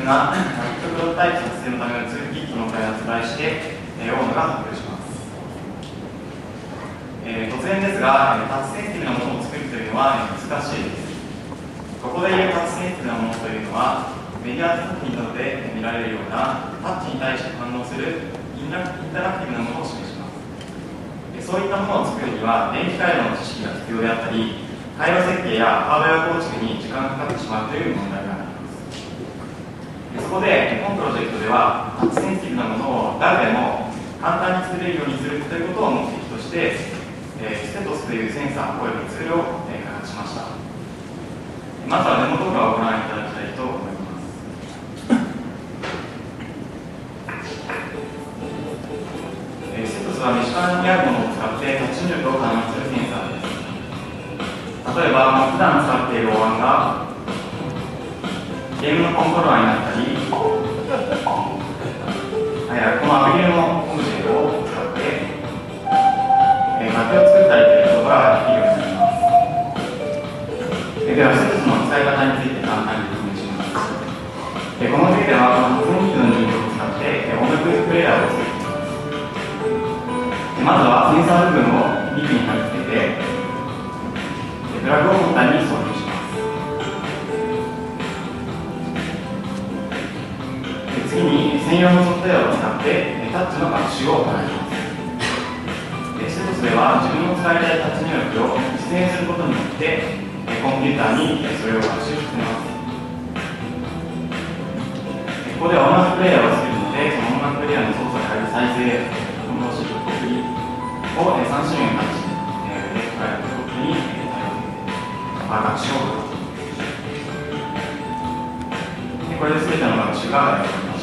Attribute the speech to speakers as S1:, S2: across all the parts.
S1: が、極力タイプ作成のためのツールキットの開発を題して、大野が発表します。突然ですが、タッチセンシティブなものを作るというのは難しいです。ここでいうタッチセンシティブなものというのは、メディア作品などで見られるようなタッチに対して反応するインタラクティブなものを示します。そういったものを作るには、電気回路の知識が必要であったり、回路設計やハードウェア構築に時間がかかってしまうという問題があります。そこで、本プロジェクトでは、タッチセンシティブなものを誰でも簡単に作れるようにするということを目的として、ステトスというセンサーおよびツールを開発しました。まずはデモ動画をご覧いただきたいと思います。ステトスは身近にあるものを使ってタッチ入力を可能にするセンサーです。例えば、普段使っているお椀がゲームのコントローラーになったり、このアビゲルのオブジェを使って崖を作ったりということができるようになります。では、ステトスの使い方について簡単に説明します。この例では、この発電機の入力を使って音楽プレイヤーを作っています。まずはセンサー部分をリグに貼り付けて、プラグを本体に装着します。次に専用のソフトウェアを使ってタッチの学習を行います。ステトスでは自分の使いたいタッチ入力を実演することによってコンピューターにそれを学習させます。ここでは音楽プレイヤーを作るので、その音楽プレイヤーの操作である再生、コンボシフト、振りを3種類のタッチレフトからトップに学習を行います。これで全ての学習が終わりました。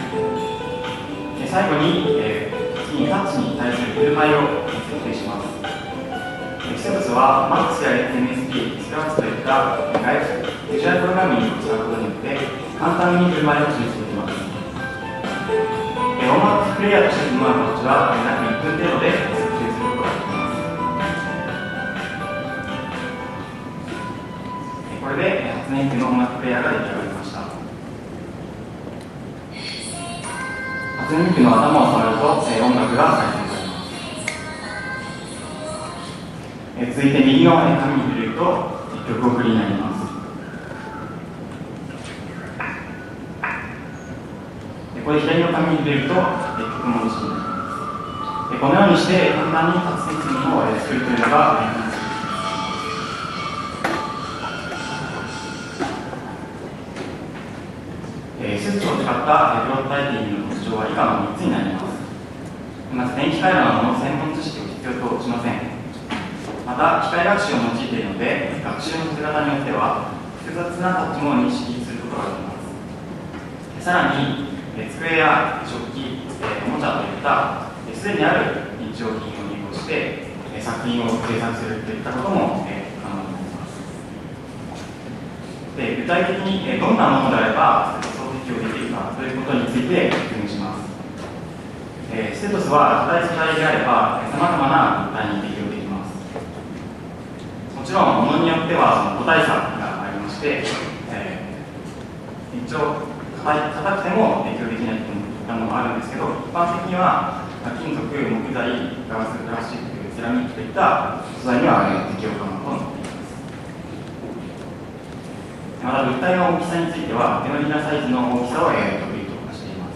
S1: 最後に、次にタッチに対する振る舞いを設定します。ステトスは MAX や MSP、スクラッチといったビジュアルプログラミングを使うことによって簡単に振る舞いを示していきます。音楽プレイヤーとしてのマークは約1分程度で設定することができます。これで発電機の音楽プレイヤーが出来上がりました。発電機の頭を触ると音楽が再生されます。続いて右の紙に触れると曲送りになります。これ左の紙に触れると曲戻しになります。このようにして簡単にタッチセンシティブを作るというのがステトスを使ったプロトタイピングの特徴は以下の3つになります。まず、電気回路などの専門知識を必要としません。また、機械学習を用いているので、学習のさせ方によっては、複雑なタッチも認識することができます。さらに、机や食器、おもちゃといったすでにある日用品を利用して作品を制作するといったことも可能になります。で、具体的にどんなものであればステトスを適用できるかということについて説明します。ステトスは硬い素材であればさまざまな物体に適用できます。もちろんものによっては個体差がありまして、一応硬くても適用できないものもあるんですけど、一般的には金属、木材、ガラス、プラスチック、セラミックといった素材には適用可能となっています。また物体の大きさについては手のひらサイズの大きさを得意としています。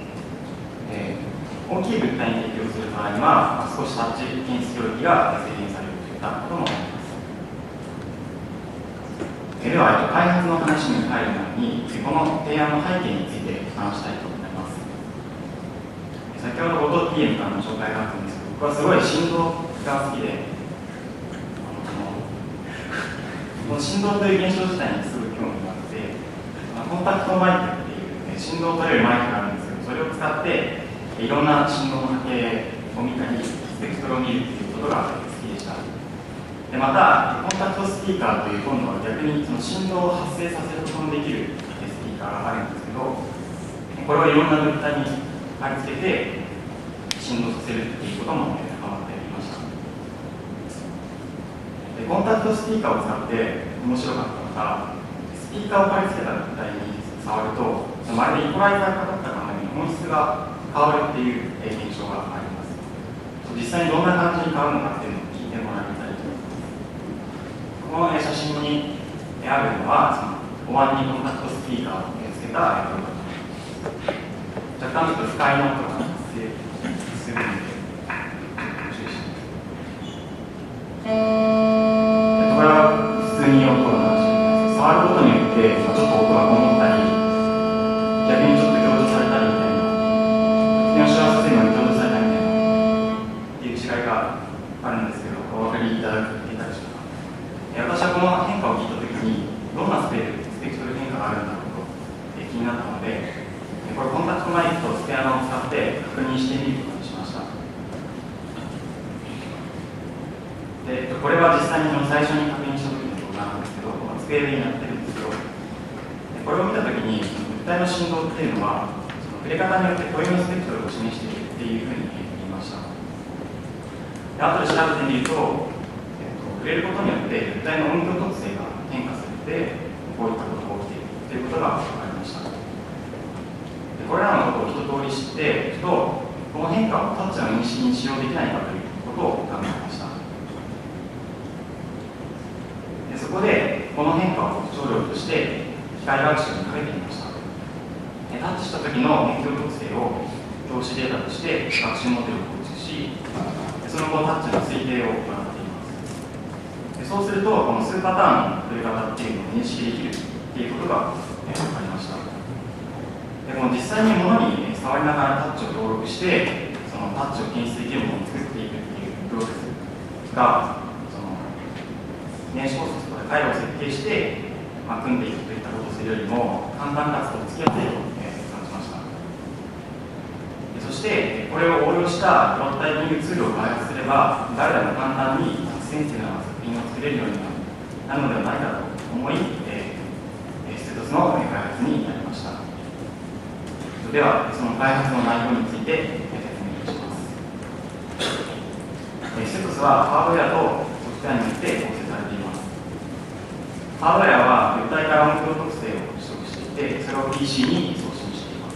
S1: 大きい物体に適用する場合には少しタッチ検出領域が制限されるといったこともあります。では、開発の話に入る前に、この提案の背景について話したいと思います。先ほど後藤 PM からの紹介があったんですけど、僕はすごい振動が好きで、この振動という現象自体にすごい興味があって、コンタクトマイクっていう振動を取れるマイクがあるんですけど、それを使っていろんな振動の波形を見たり、スペクトルを見るということが好きでした。でまた、コンタクトスピーカーという今度は逆にその振動を発生させることのできるスピーカーがあるんですけど、これをいろんな物体に貼り付けて振動させるということもハマっていました。でコンタクトスピーカーを使って面白かったのが、スピーカーを貼り付けた物体に触るとまるでイコライザーかかったかのように音質が変わるっていう現象があります。実際にどんな感じに変わるのかっていうのを聞いてもらいたいと思います。この写真にあるのは、お椀にコンタクトスピーカーをつけた動画です。若干ちょっと不快な音が発生するので、注意してください。これは普通に音が鳴るし、触ることによってちょっと音がこもったり、逆にちょっと強調されたりみたいな、電子話性能に強調されたりみたいなっていう違いがあるんですけど、お分かりいただけたでしょうか。私はこの変化を聞いたときに、どんなスペクトル変化があるんだろうと気になったので、これコンタクトマイクとスペアナを使って確認してみることにしました。でこれは実際に最初に確認した時の動画なんですけど、この机になってるんですけど、これを見たときに、物体の振動っていうのは、触れ方によって固有のスペクトルを示しているっていうふうに言いました。で後で調べてみると、触れることによって物体の音響特性が変化されて、こういったことが起きているということが分かりました。でこれらのことを一通り知っていくと、この変化をタッチの認識に使用できないかということを考えました。でそこで、この変化を特徴量として機械学習にかけてみました。タッチした時の音響特性を教師データとして学習モデルを構築し、その後タッチの推定を行っています。そうすると、この数パターンの触れ方っていうのを認識できるっていうことが分かりました。でこの実際に物に触りながらタッチを登録して、そのタッチを検出できるものを作っていくっていうプロセスが、その電子工作とか回路を設計して、組んでいくといったことをするよりも、簡単かつと付き合っていると感じました。そして、これを応用したプロトタイピングツールを開発すれば、誰でも簡単にセンシティブな作品を作れるようになるのではないかと思い、ステトスの開発になりました。では、その開発の内容について説明します。ステトスはハードウェアとソフトウェアによって構成されています。ハードウェアは物体から音響特性を取得していて、それを PC に送信しています。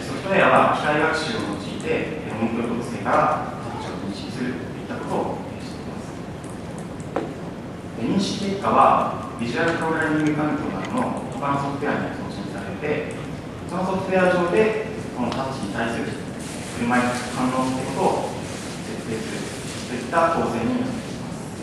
S1: ソフトウェアは機械学習を用いて音響特性からタッチを認識するといったことをしています。認識結果はビジュアルプログラミング環境などの他のソフトウェアに送信されて、そのソフトウェア上でこのタッチに対する振る舞い反応ということを設定するといった構成になっています。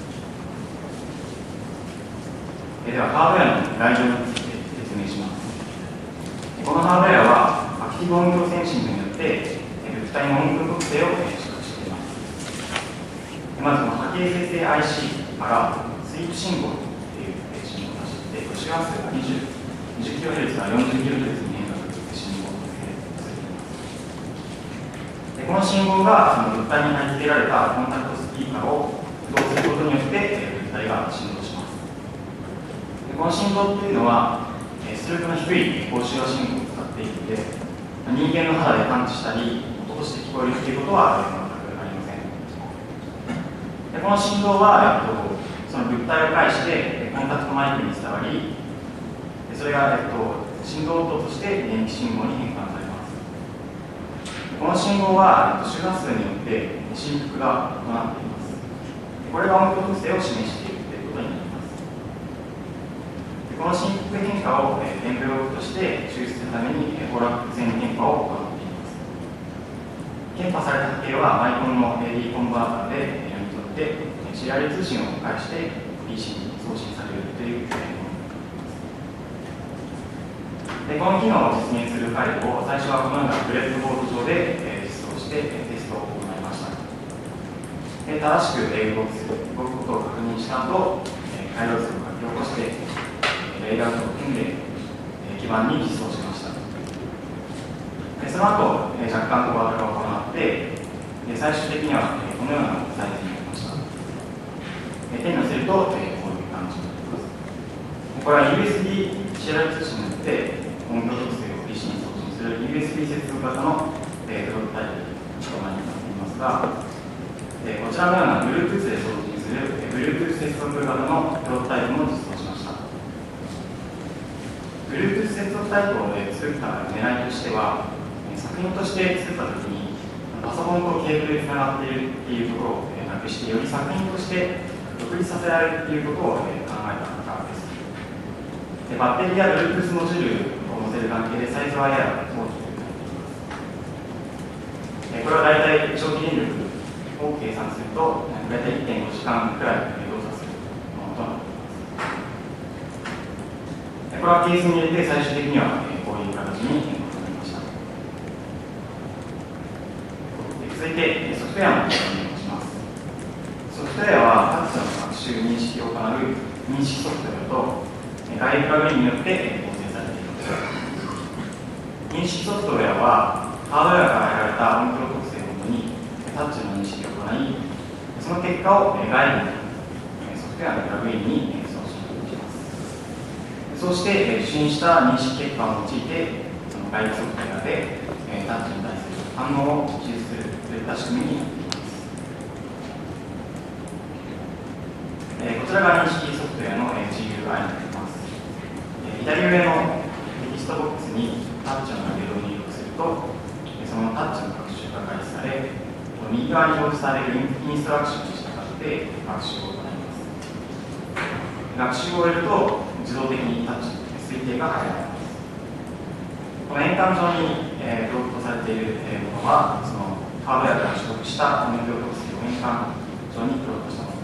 S1: では、ハードウェアの概要について説明します。このハードウェアは、アクティブ音響センシングによって、物体の音響特性を取得しています。まず、波形生成 IC からスイープ信号という信号を出していて、周波数が20kHz から 40kHz に変化する信号を設定されています。この信号がその物体に貼り付けられたコンタクトスピーカーを駆動することによって、物体が振動します。この振動っていうのは、出力の低い高周波信号を使っているので、人間の肌で感知したり、音として聞こえるということは全くありません。でこの振動は、その物体を介してコンタクトマイクに伝わり、それが、振動音として電気信号に変換されます。この信号は、周波数によって振幅が行っています。これが音響特性を示しているということになります。この振幅変化をエンベロープとして抽出するためにフォーラック線変化を行っています。変化された波形はマイコンの AD コンバーターで読み取ってシリアル通信を介して PC に送信されるというものです。でこの機能を実現するファイルを最初はこのようなブレッドボード上で実装してテストを行いました。正しく動くことを確認した後、回路図を書き起こしてレイアウトを組んで基板に実装しました。その後、若干小型化を行って、最終的にはこのようなサイズになりました。手に乗せるとこういう感じになります。これは USB シリアル通信によって音響特性を PC に送信する USB 接続型のプロトタイプとなっていますが、こちらのような Bluetooth で送信する Bluetooth 接続型のプロトタイプも実装しました。 Bluetooth 接続タイプを作った狙いとしては、作品として作ったときに、パソコンとケーブルでつながっているっていうところをなくして、より作品として独立させられるということを考えたからです。バッテリーや Bluetooth モジュールを載せる関係でサイズはやや大きくなっています。これは大体長期電力を計算すると、大体 1.5 時間くらい動作するものとなっています。これはケースに入れて最終的にはこういう形にまとめました。続いてソフトウェアの確認をします。ソフトウェアはタッチの学習認識を行う認識ソフトウェアと外部プラグインによって構成されています。認識ソフトウェアはハードウェアから得られた音響特性をもとにタッチの認識を行い、その結果を外部のソフトウェアのプラグインに送信します。そうして受信した認識結果を用いてその外部ソフトウェアでタッチに対する反応を記述するといった仕組みになっています。こちらが認識ソフトウェアの GUI になります。左上のテキストボックスにタッチのラベルを入力すると、そのタッチの学習が開始され、右側に表示されるインストラクションに従って学習を行います。学習を終えると自動的にタッチ推定が始まります。この円環上にプロットされているものは、そのハードウェアから取得した音響特性を円環上にプロットしたもの。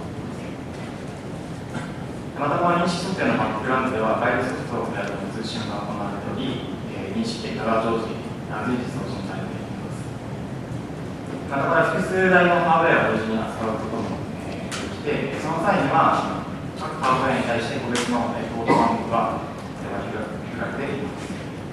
S1: またこの認識ソフトウェアのバックグラウンドでは外部ソフトウェアとの通信が行われており、認識結果が常時随時送信されています。またこれは複数台のハードウェアを同時に扱うこともできて、その際には各ハードウェアに対して個別のポート番号が振られています。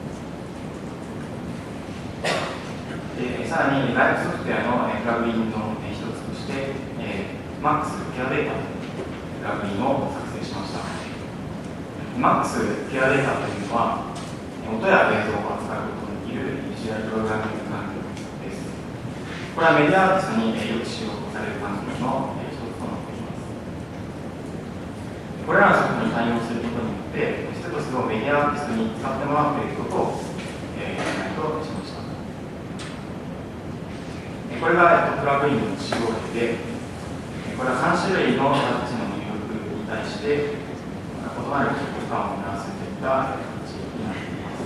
S1: さらに外部ソフトウェアのプラグインの一つとして、MAX ケアデータというプラグインを作成しました。MAX ケアデータというのは、音や映像を扱うことのできるビジュアルプログラミング環境です。これはメディアアーティストによく使用される環境の一つとなっています。これらのソフトに対応することによって、ステトスをメディアアーティストに使ってもらうということをやりたいとしました。これがプラグインの使用例で、これは3種類のタッチの入力に対して、異なる効果をもたらすといった形になっています。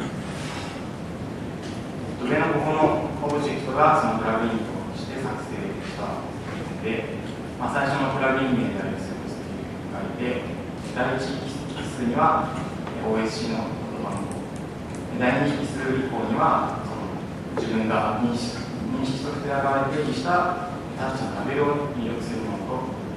S1: 上のここのオブジェクトがそのプラグインとして作成したもので、最初のプラグイン名であるスーツというのが書いて、第1引数には OSC の番号、第2引数以降にはその自分が認識ソフトウェア側で定義したタッチのラベルを入力するものとなって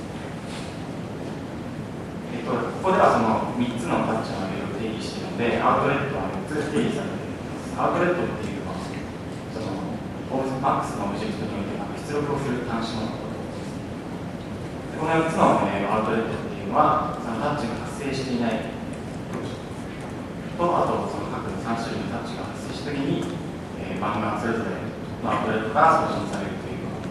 S1: います。ここではその3つのタッチのラベルを定義しているので、アウトレットは3つ定義されています。アウトレットっていうのは、そのMAX のオブジェクトにおいて出力をする端子のことです。この4つの、アウトレットっていうのは、そのタッチが発生していないと、あとその各3種類のタッチが発生したときに、番がそれぞれのアウトレットから送信されるということ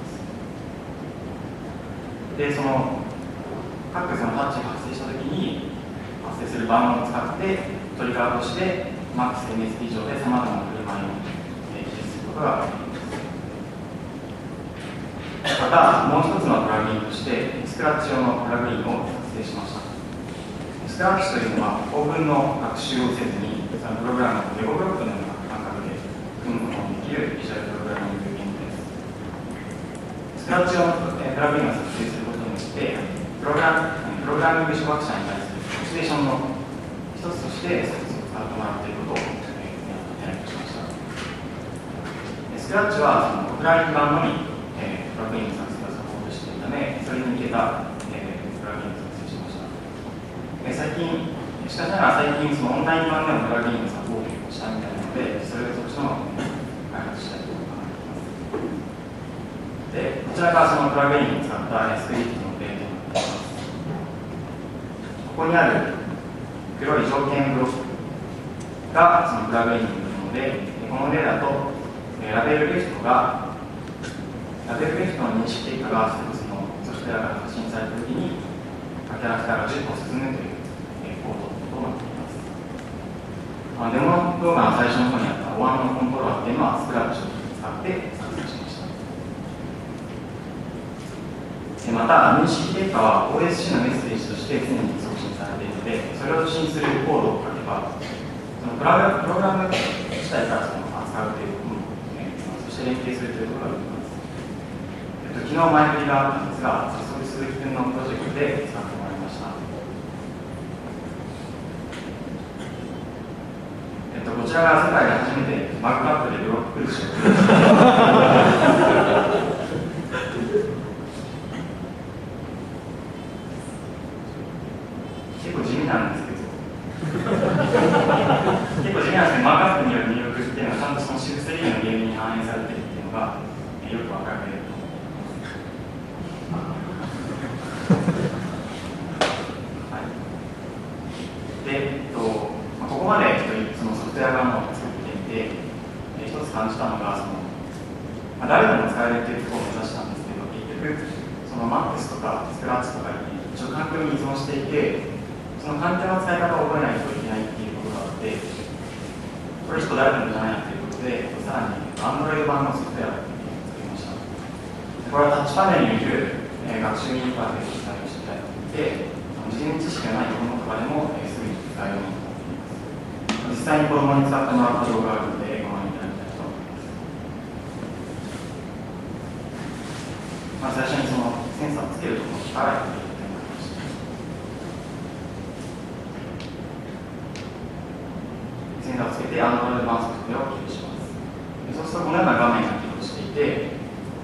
S1: になります。で、その各そのタッチが発生したときに発生する番号を使ってトリガーとして MAX-MSP 上でさまざまな振る舞いを記述することができます。またもう一つのプラグインとしてスクラッチ用のプラグインを作成しました。スクラッチというのは構文の学習をせずにそのプログラムをレゴブロックのような感覚で組むことができるビジュアルプログラミング言語です。スクラッチ用のプラグインを作成することによってプログラミング初学者に対するモチベーションの一つとしてステトスを使ってもらうということを狙いとしました。スクラッチはそのオフライン版のみプラグインの作成をサポートしているため、それに向けたプラグインを作成しました。しかしながら最近そのオンライン版でのプラグインをサポートしたみたいなので、それをそっちの方に開発したいと考えています。で、こちらがそのプラグインを使ったスクリプトの例となっています。ここにある黒い条件ブロックがそのプラグインになるので、この例だとラベルレフトの認識結果がステトスのソフトウェアから発信されたときにキャラクターが10個進むというコードとなっています。 デモ動画の最初の方にあったお椀のコントローラーっていうのはスクラッチを使って作成しました。また、認識結果は OSC のメッセージとして常に送信されているので、それを受信するコードを書けば、そのプログラム自体からその扱うということも、そして連携するということができます。昨日前振りがあったんですが、早速鈴木君のプロジェクトで使ってもらいました。こちらが世界で初めてマグカップでブロック崩しを作りました。結構地味なんですけどマークアップによる入力っていうのはちゃんとそのシフト3のゲームに反映されているっていうのがよくわかると思います。で、ここまでそのソフトウェア側のを作ってみて、一つ感じたのが誰でも使えるっていうところを目指したんですけど、結局その Max とかスクラッチとかに一応環境に依存していて、その環境の使い方を覚えないといけないっていうことがあって、これちょっと誰でもじゃないなということで、さらに Android 版のソフトウェアを作りました。これはタッチパネルにいる学習インターフェースを採用していただいて、事前知識がない子どもとかでもすぐに使えるようになっています。実際に子どもに使ってもらった動画があるので、ご覧いただきたいと思います。最初にそのセンサーをつけるところからやっていきたいと思います。センサーをつけて Android 版ソフトウェアを起動します。そうするとこのような画面が起動していて、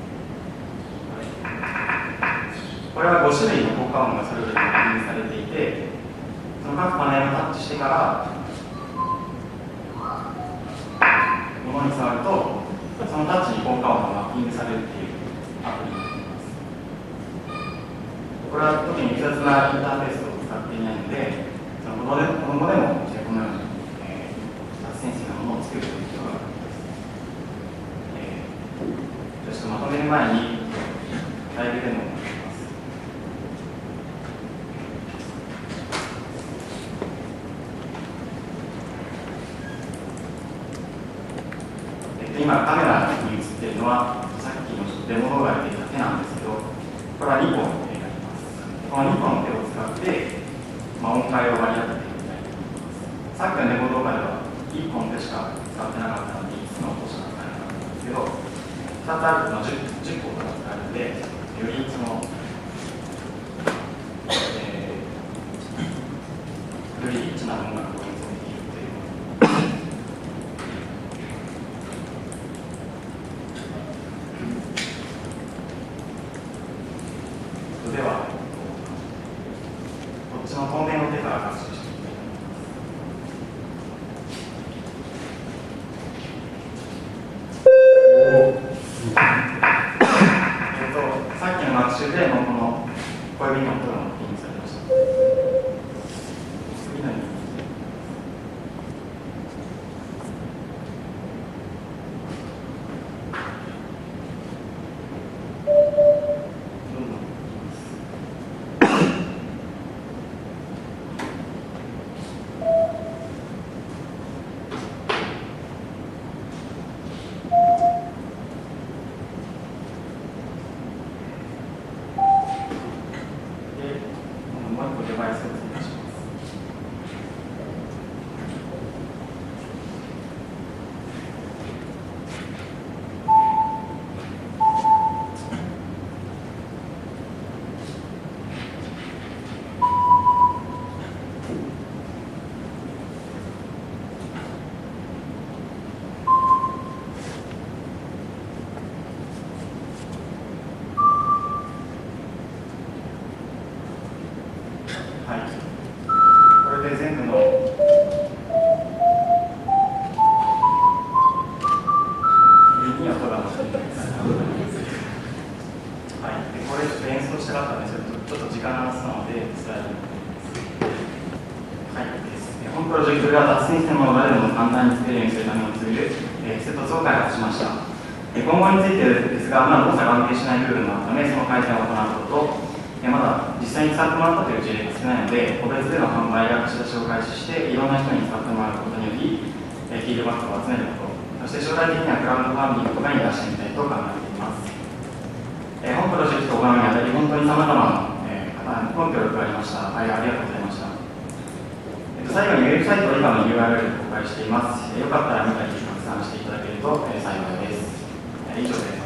S1: これは5種類の効果音がそれぞれ確認されていて、その各パネルをタッチしてから物に触ると、そのタッチに効果音がマッピングされるっていうアプリになっています。これは特に複雑なインターフェースを使っていないので、子供でもこのようにタッチセンシングなものを作るということができます。ちょっとまとめる前にライブデモをやります。今カメラに映っているのはさっきのデモ動画で出た手なんですけど、これは2本の手があります。この2本の手を使って、音階を割り当ててみたいと思います。さっきのデモ動画では1本でしか使ってなかったので、5つの音しか使えなかったんですけど、2つあると 10個が使えるので、よりその、よりリッチな音楽を演奏できるという。では、こっちの透明の手から学習していきたいと思います。さっきの学習でこの小指の音がマッピングされました。次のようにデバイスを追加します。はい、これで全部の指に音が乗っています。はい、でこれちょっと演奏したかったんですけど、ちょっと時間がなさなので伝えると思います。はい、本プロジェクトでは達成したものが誰でも簡単に作れるようにするためのツール、セット2を開発しました。今後についてですが、まだ動作が安定しない部分があるため、その改善を行うことと、 まだ実際に使ってもらったという事例が少ないので、個別での販売や貸し出しを開始して、いろんな人に使ってもらうことにより、フィードバックを集めること、そして将来的にはクラウドファンディングとかに出してみたいと考えています。本プロジェクトを行うにあたり、本当にさまざまな方のご協力がありました。ありがとうございました。最後にウェブサイト以下の URL を公開しています。よかったら見たり拡散していただけると幸いです。以上です。